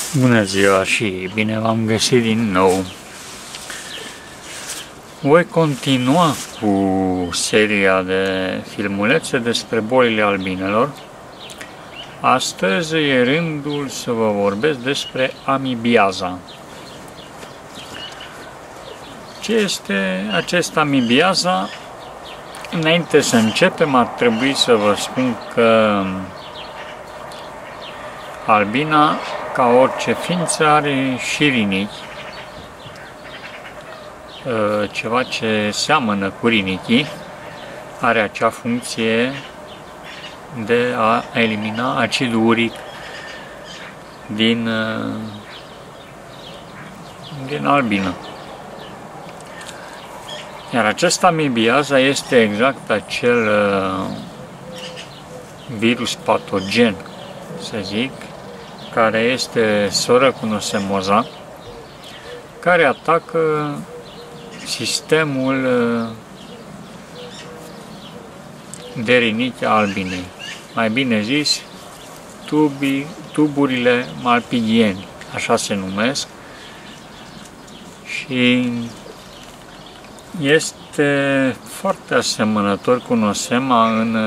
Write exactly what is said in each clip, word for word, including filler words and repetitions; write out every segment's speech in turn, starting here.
Bună ziua și bine v-am găsit din nou! Voi continua cu seria de filmulețe despre bolile albinelor. Astăzi e rândul să vă vorbesc despre amibiaza. Ce este acest amibiaza? Înainte să începem, ar trebui să vă spun că albina, ca orice ființă, are și rinichi, ceva ce seamănă cu rinichii, are acea funcție de a elimina acidul uric din, din albină. Iar acest amibiaza este exact acel virus patogen, să zic, care este soră cu nosemoza, care atacă sistemul de rinichi a albinei. Mai bine zis, tubii, tuburile malpighieni, așa se numesc, și este foarte asemănător cu nosema în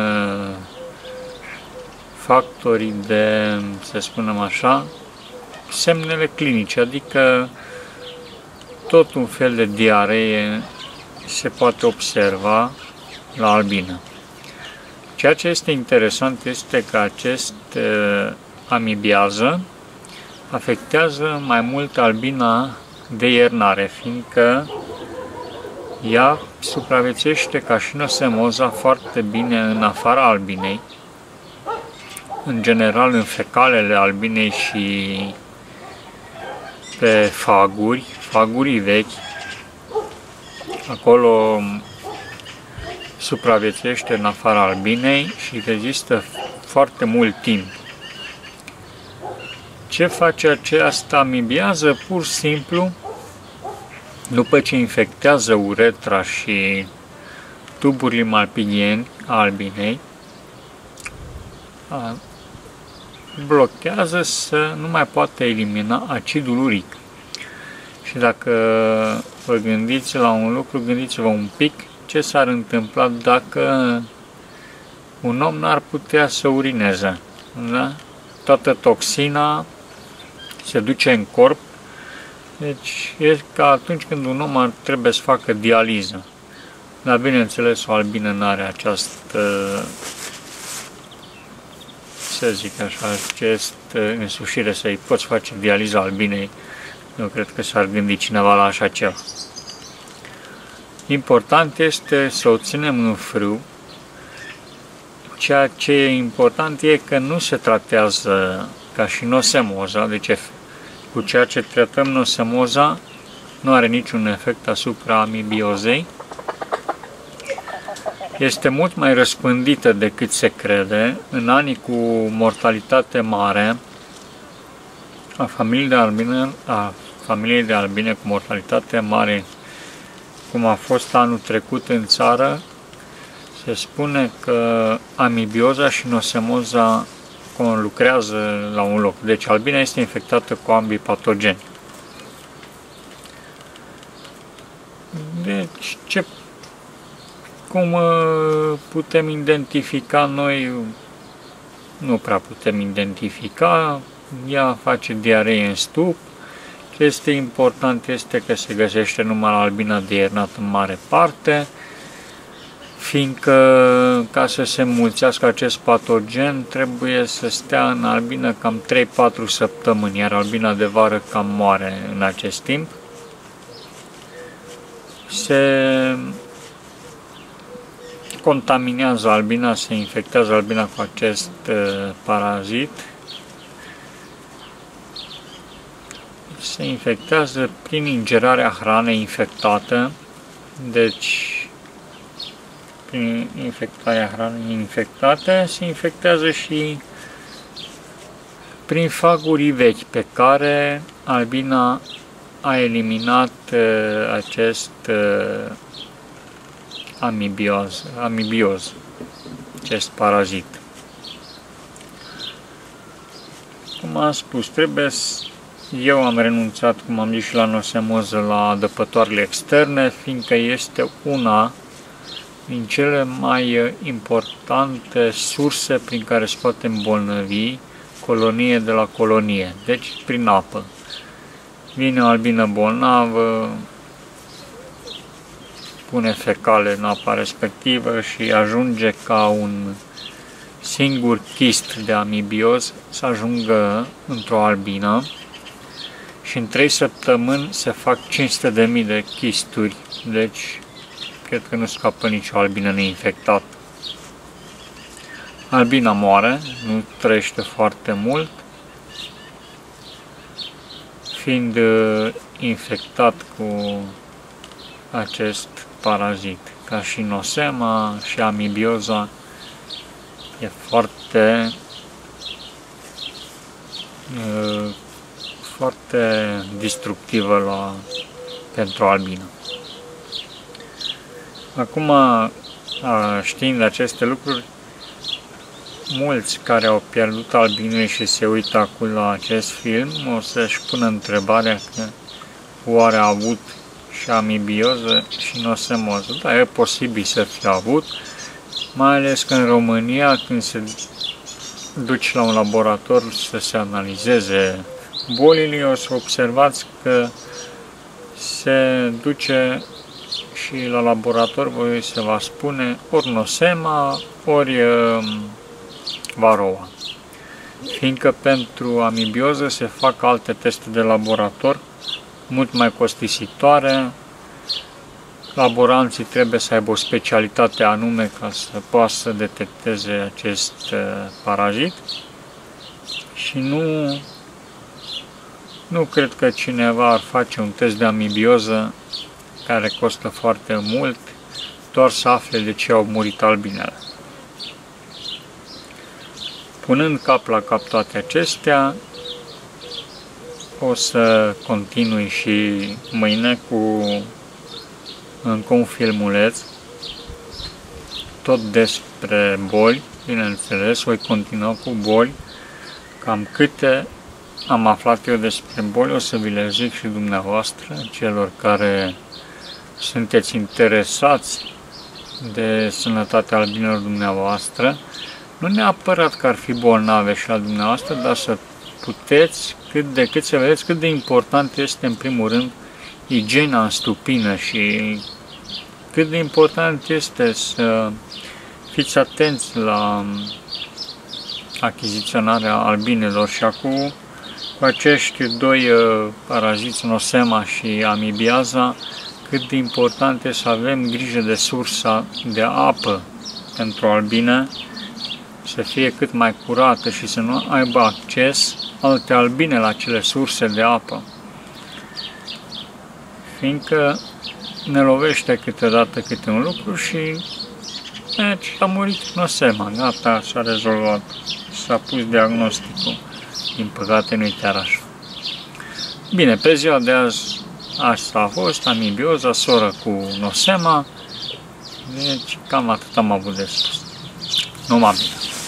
factorii de, să spunem așa, semnele clinice, adică tot un fel de diaree se poate observa la albină. Ceea ce este interesant este că acest amibiază afectează mai mult albina de iernare, fiindcă ea supraviețuiește ca și nosemoza foarte bine în afara albinei, în general în fecalele albinei și pe faguri, fagurii vechi. Acolo supraviețuiește în afara albinei și rezistă foarte mult timp. Ce face această amibiază? Pur și simplu, după ce infectează uretra și tuburile malpighieni a albinei, blochează să nu mai poată elimina acidul uric. Și dacă vă gândiți la un lucru, gândiți-vă un pic ce s-ar întâmpla dacă un om n-ar putea să urineze. Da? Toată toxina se duce în corp, deci e ca atunci când un om ar trebui să facă dializă. Dar bineînțeles, o albină nu are această, să zic așa, acest însușire să-i poți face dializa albinei. Nu cred că s-ar gândi cineva la așa ceva. Important este să o ținem în frâu. Ceea ce e important e că nu se tratează ca și nosemoza, deci cu ceea ce tratăm nosemoza nu are niciun efect asupra amibiozei. Este mult mai răspândită decât se crede. În anii cu mortalitate mare a familiei de albine, a familiei de albine cu mortalitate mare, cum a fost anul trecut în țară, se spune că amibioza și nosemoza conlucrează la un loc. Deci albina este infectată cu ambii patogeni. Deci, ce, cum putem identifica noi? Nu prea putem identifica. Ea face diaree în stup. Ce este important este că se găsește numai la albina de iernat în mare parte, fiindcă ca să se înmulțească acest patogen trebuie să stea în albină cam trei patru săptămâni, iar albina de vară cam moare în acest timp. Se contaminează albina, se infectează albina cu acest parazit. Se infectează prin ingerarea hranei infectată, deci prin infectarea hranei infectate se infectează și prin fagurii vechi pe care albina a eliminat acest amibioz, amibioz, acest parazit. Cum am spus, trebuie Eu am renunțat, cum am zis și la nosemoză, la adăpătoarele externe, fiindcă este una din cele mai importante surse prin care se poate îmbolnăvi colonie de la colonie, deci prin apă. Vine o albină bolnavă, pune fecale în apa respectivă și ajunge ca un singur chist de amibioz să ajungă într-o albină și în trei săptămâni se fac cinci sute de mii de chisturi, deci cred că nu scapă nicio albină neinfectată. Albina moare, nu trăiește foarte mult, fiind infectat cu acest parazit. Ca și nosema și amibioza, e foarte, foarte destructivă la, pentru albină. Acum, știind aceste lucruri, mulți care au pierdut albinele și se uită acum la acest film o să-și pună întrebarea că oare a avut și amibioză și nosemoză. Da, e posibil să fie avut, mai ales că în România, când se duci la un laborator să se analizeze bolile, o să observați că se duce și la laborator voi se va spune ori nosema, ori varoa. Fiindcă pentru amibioză se fac alte teste de laborator, mult mai costisitoare, laboranții trebuie să aibă o specialitate anume ca să poată să detecteze acest parazit și nu, nu cred că cineva ar face un test de amibioză care costă foarte mult, doar să afle de ce au murit albinele. Punând cap la cap toate acestea, o să continui și mâine cu încă un filmuleț, tot despre boli, bineînțeles, voi continua cu boli, cam câte am aflat eu despre boli, o să vi le zic și dumneavoastră, celor care sunteți interesați de sănătatea albinelor dumneavoastră, nu neapărat că ar fi bolnave și la dumneavoastră, dar să puteți cât de cât să vedeți cât de important este în primul rând igiena în stupină și cât de important este să fiți atenți la achiziționarea albinelor. Și acum cu acești doi paraziți, nosema și amibiaza, cât de important este să avem grijă de sursa de apă pentru albine, să fie cât mai curată și să nu aibă acces alte albine la cele surse de apă. Fiindcă ne lovește câteodată câte un lucru și deci, a murit nosema, gata, s-a rezolvat, s-a pus diagnosticul. Din păcate nu-i chiar așa. Bine, pe ziua de azi asta a fost amibioza, soră cu nosema, deci cam atât am avut de spus. Numai bine.